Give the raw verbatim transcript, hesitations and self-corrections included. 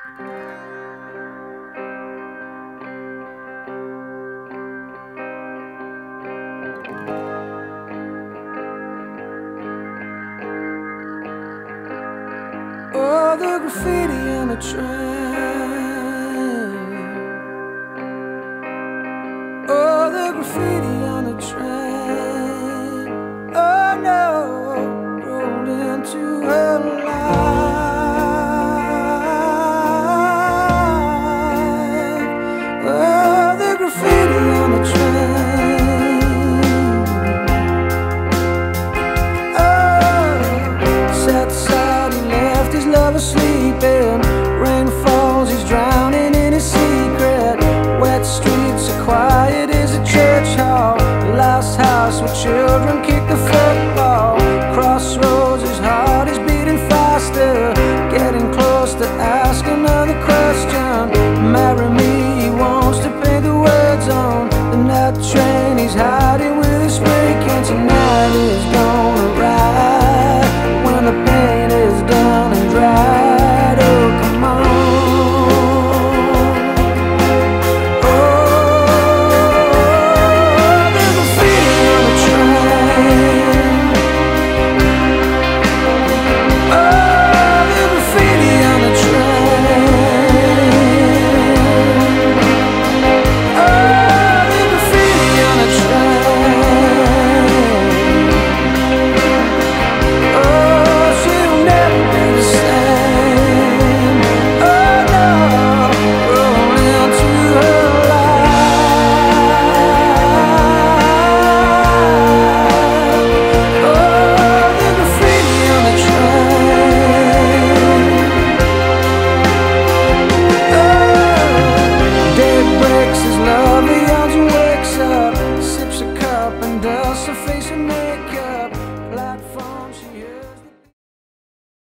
Oh, the graffiti on the train. Oh, the graffiti on the train. Oh no, rolled into her life. Oh, the graffiti on the train. Oh, sad, sad, he left his lover sleeping